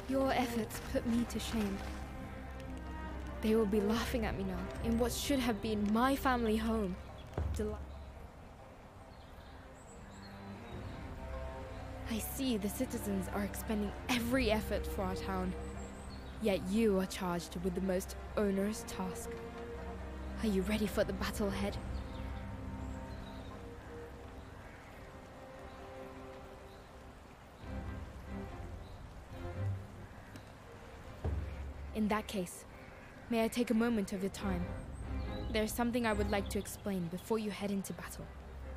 Your efforts put me to shame. They will be laughing at me now, in what should have been my family home. I see the citizens are expending every effort for our town. Yet you are charged with the most onerous task. Are you ready for the battle ahead? In that case, may I take a moment of your time? There's something I would like to explain before you head into battle.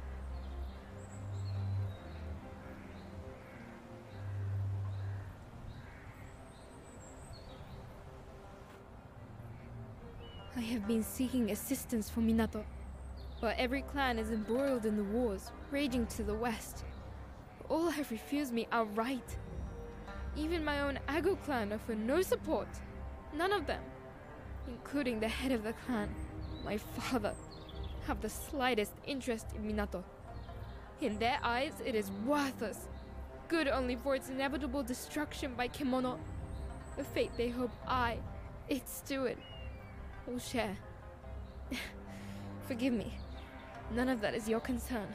I have been seeking assistance for Minato, but every clan is embroiled in the wars raging to the west. All have refused me outright. Even my own Ago clan offer no support. None of them, including the head of the clan, my father, have the slightest interest in Minato. In their eyes, it is worthless, good only for its inevitable destruction by Kemono, a fate they hope I, its steward, will share. Forgive me, none of that is your concern.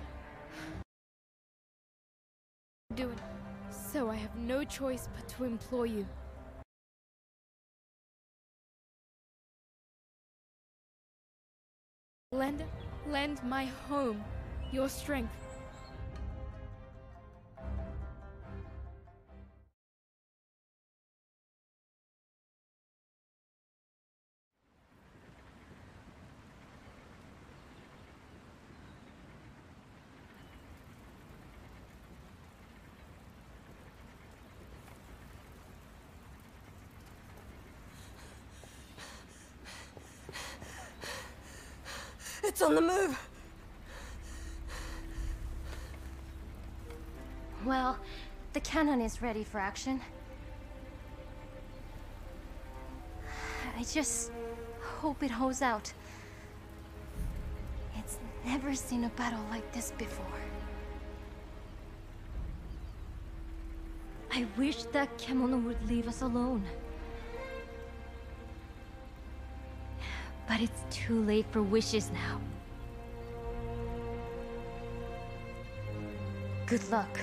Doing so, I have no choice but to implore you. Lend my home your strength. It's on the move! Well, the cannon is ready for action. I just hope it holds out. It's never seen a battle like this before. I wish that Kemono would leave us alone. But it's too late for wishes now. Good luck.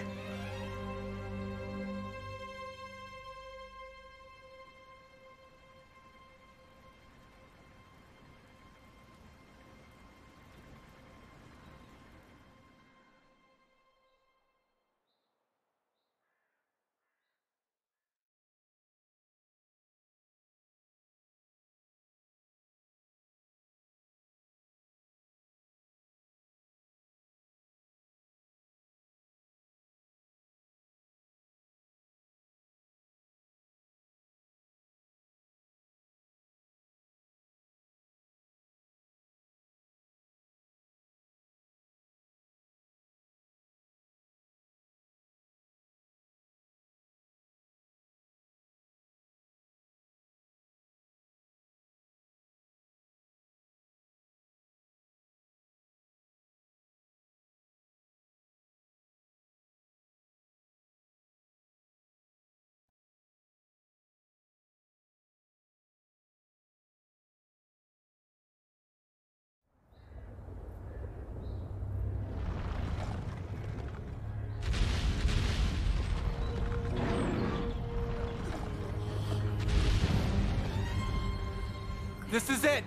This is it!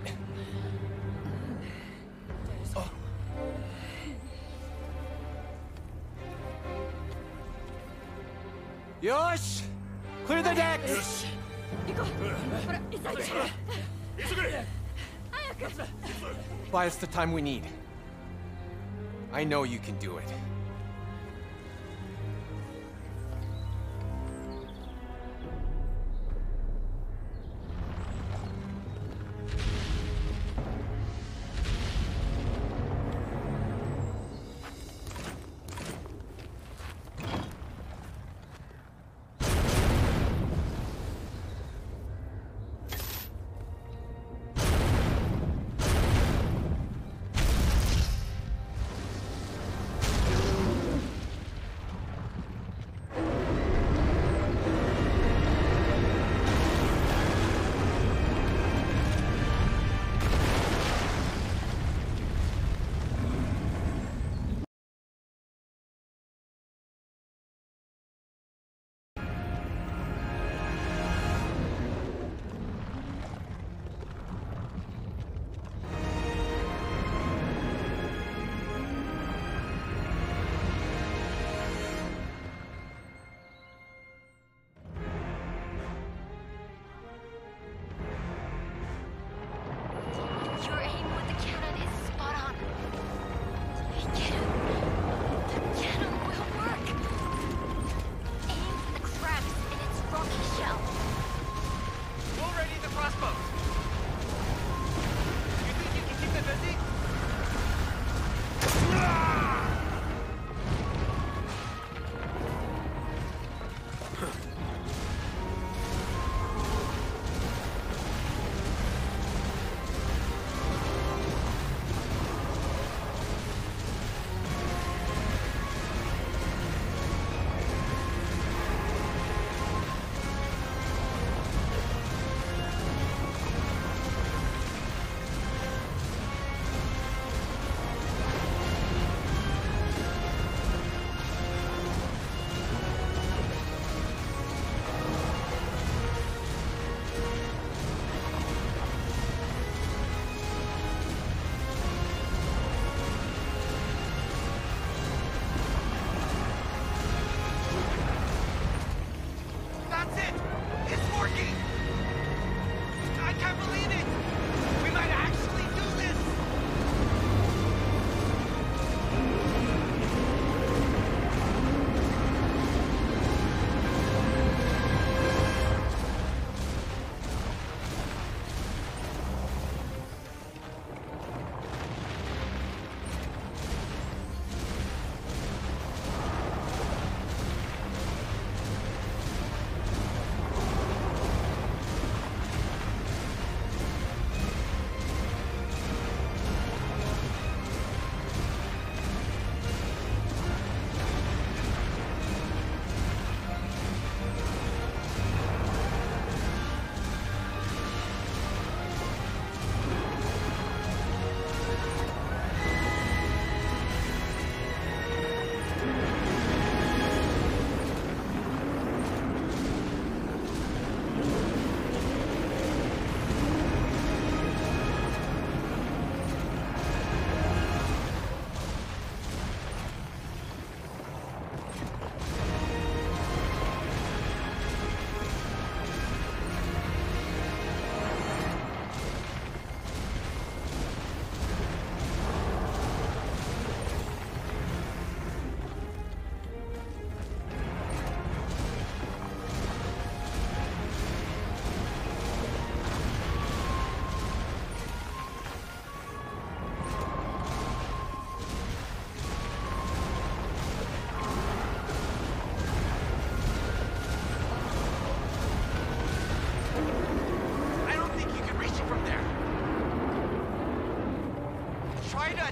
Oh. Yosh! Clear the decks! Buy us the time we need. I know you can do it.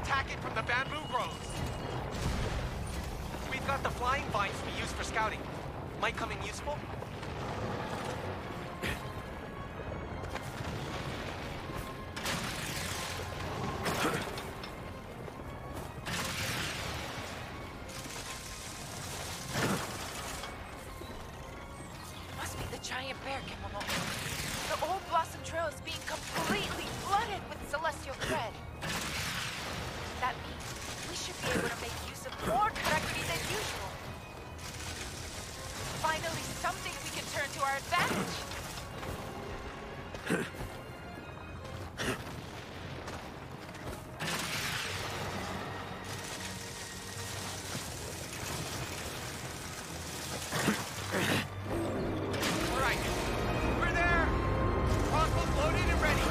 attack it from the bamboo groves. We've got the flying vines we use for scouting. Might come in useful? Must be the giant bear, Kimamo. The old Blossom Trail is being completely flooded with celestial thread. That means we should be able to make use of more Karakuri than usual. Finally, something we can turn to our advantage. Alright, we're there! Crossbows loaded and ready!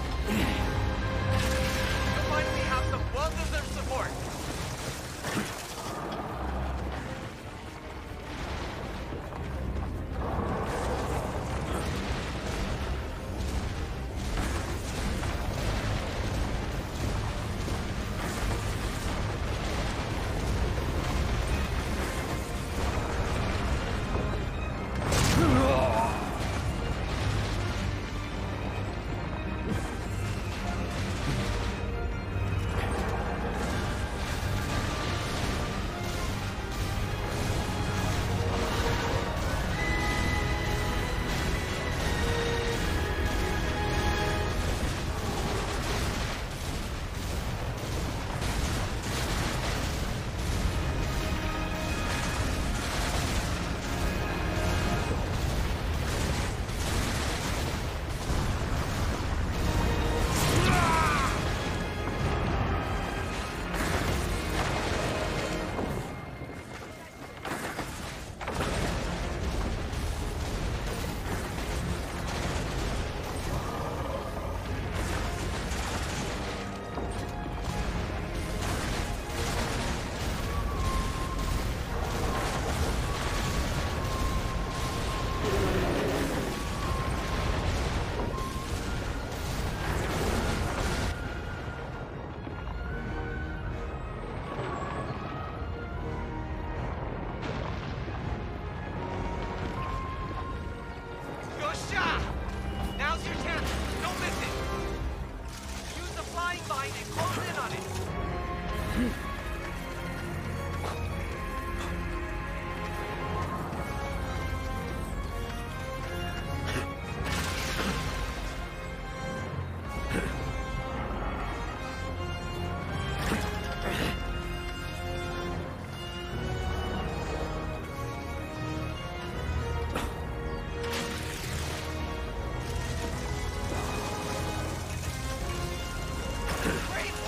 You'll find we have some well-deserved support. Yosha! Now's your chance. Don't miss it. Use the flying vine and close in on it. Great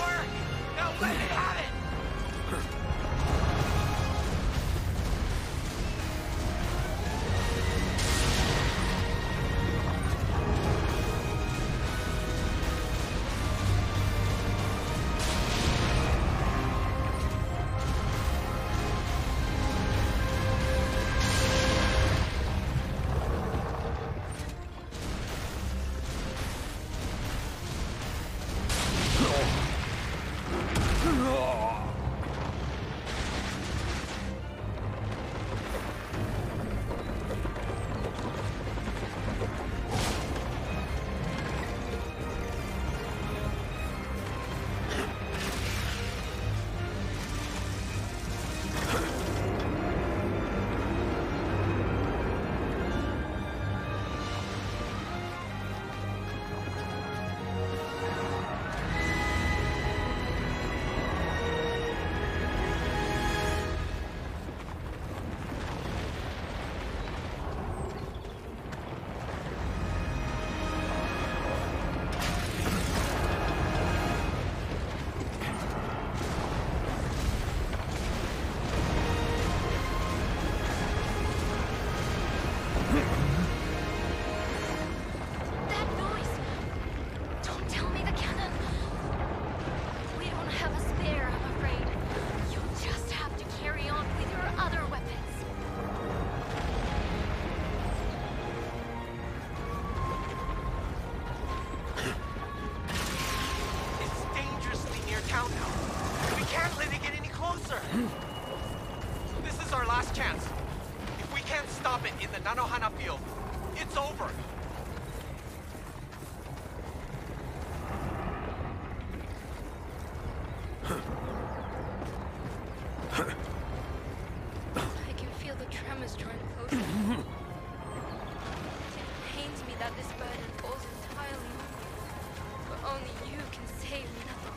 that this burden falls entirely on you. For only you can save Minato.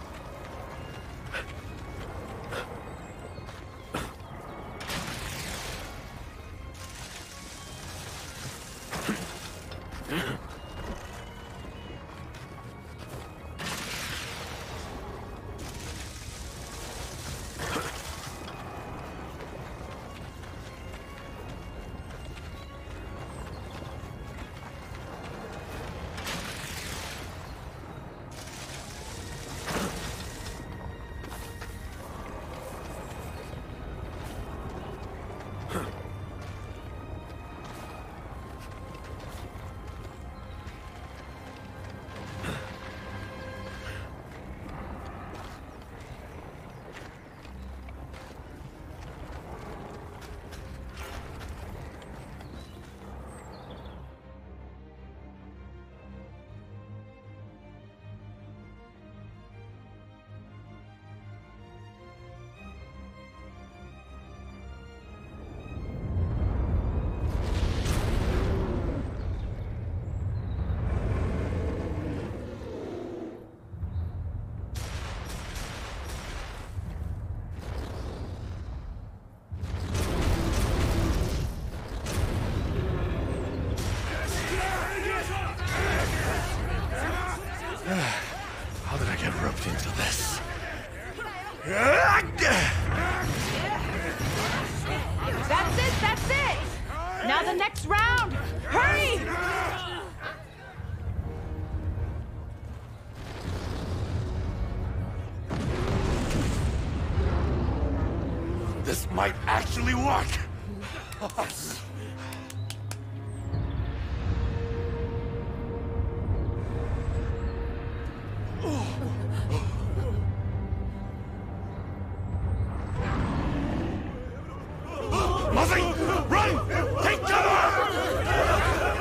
How did I get roped into this? That's it, that's it! Now the next round! Hurry! This might actually work! Muzzy! Run! Take cover!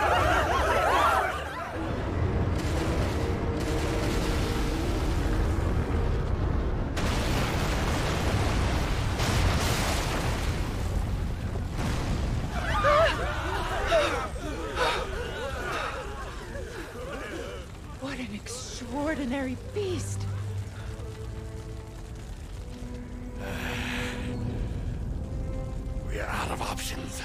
What an extraordinary beast! We are out of options.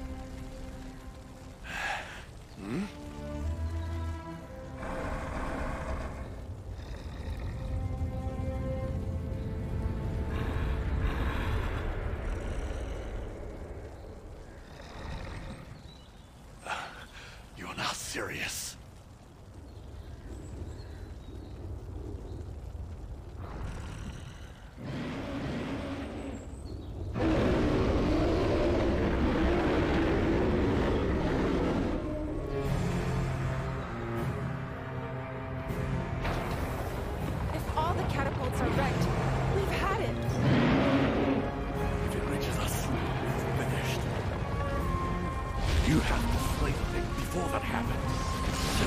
You're not serious. If all the catapults are wrecked, we've had it. If it reaches us, it's finished. You have to slay the thing before that happens.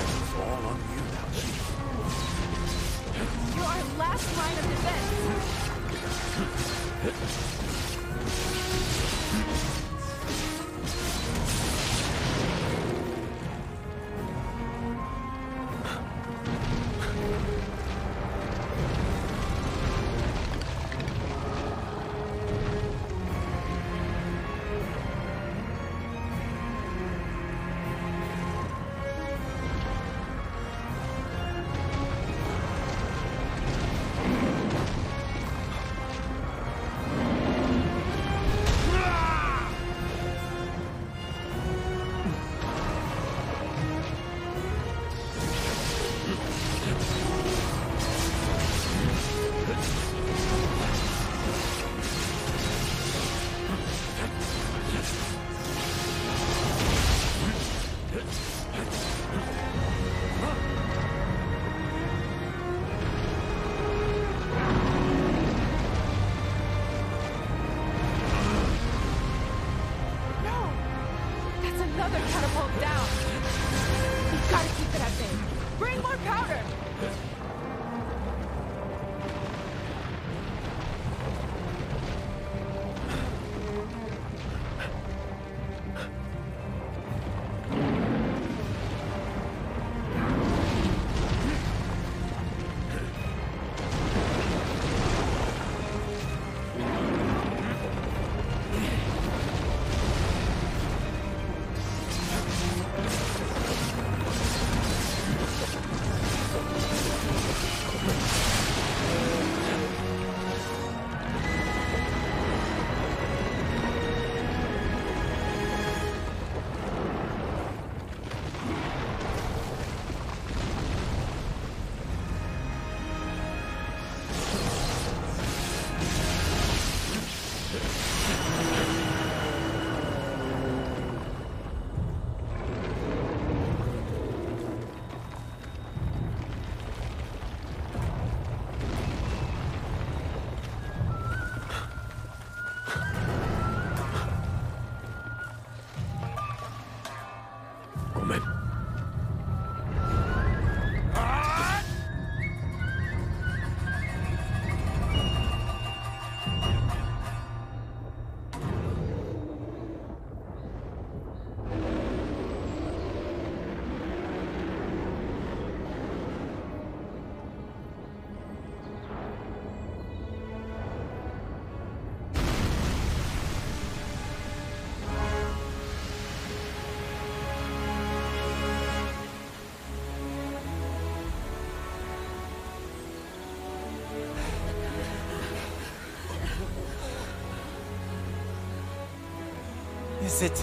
Is it?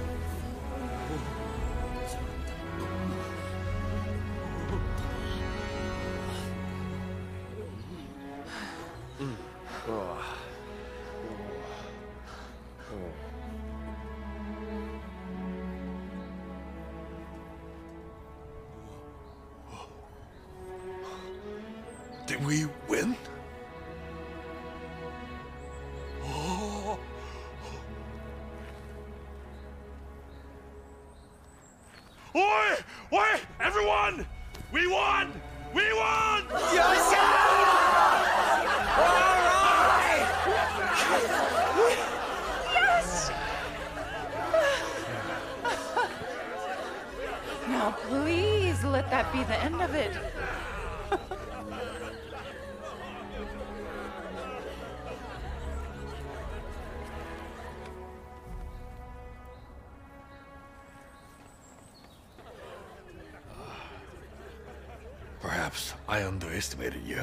Did we win? Oh. Oi! Oi! Everyone! We won! We won! Now please let that be the end of it. Perhaps I underestimated you.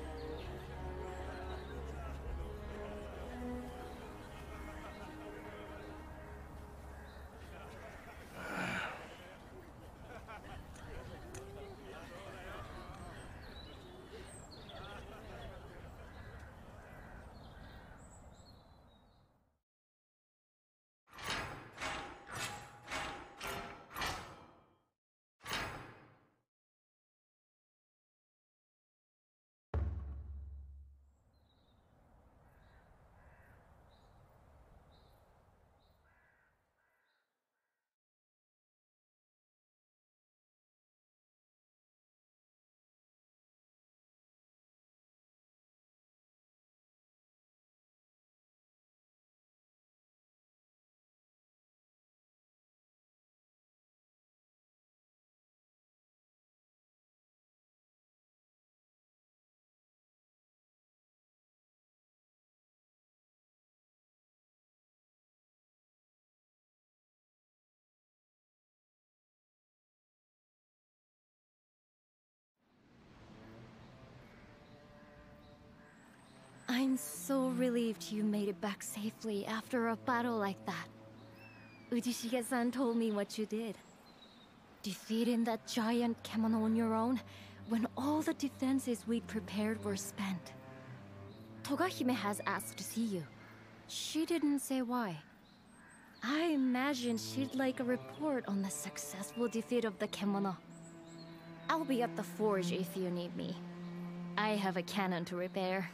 I'm so relieved you made it back safely after a battle like that. Ujishige-san told me what you did. Defeating that giant kemono on your own, when all the defenses we'd prepared were spent. Togahime has asked to see you. She didn't say why. I imagine she'd like a report on the successful defeat of the kemono. I'll be at the forge if you need me. I have a cannon to repair.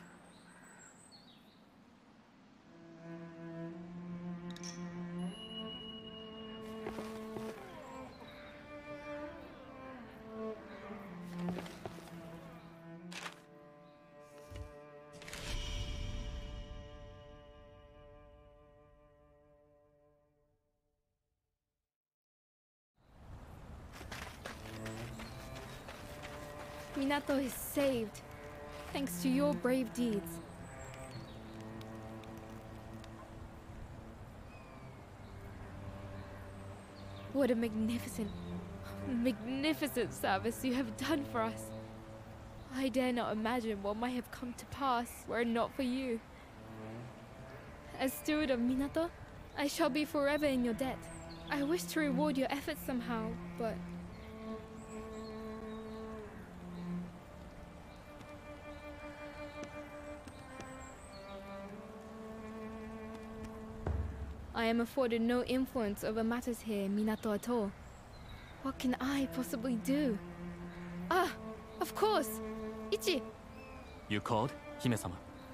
Minato is saved, thanks to your brave deeds. What a magnificent, magnificent service you have done for us. I dare not imagine what might have come to pass were it not for you. As steward of Minato, I shall be forever in your debt. I wish to reward your efforts somehow, but... I am afforded no influence over matters here in Minato at all. What can I possibly do? Ah, of course! Ichi! You called, Hime-sama?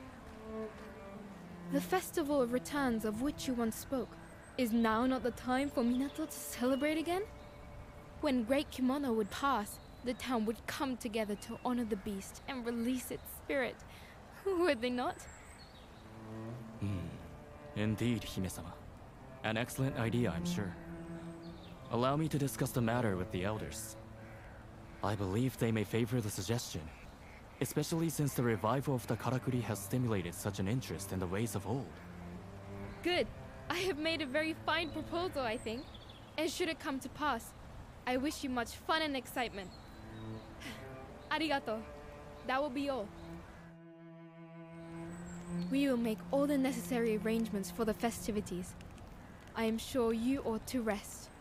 The Festival of Returns of which you once spoke. Is now not the time for Minato to celebrate again? When Great Kimono would pass, the town would come together to honor the beast and release its spirit. Would they not? Indeed, Hime-sama. An excellent idea, I'm sure. Allow me to discuss the matter with the elders. I believe they may favor the suggestion, especially since the revival of the Karakuri has stimulated such an interest in the ways of old. Good. I have made a very fine proposal, I think. And should it come to pass, I wish you much fun and excitement. Arigato. That will be all. We will make all the necessary arrangements for the festivities. I am sure you ought to rest.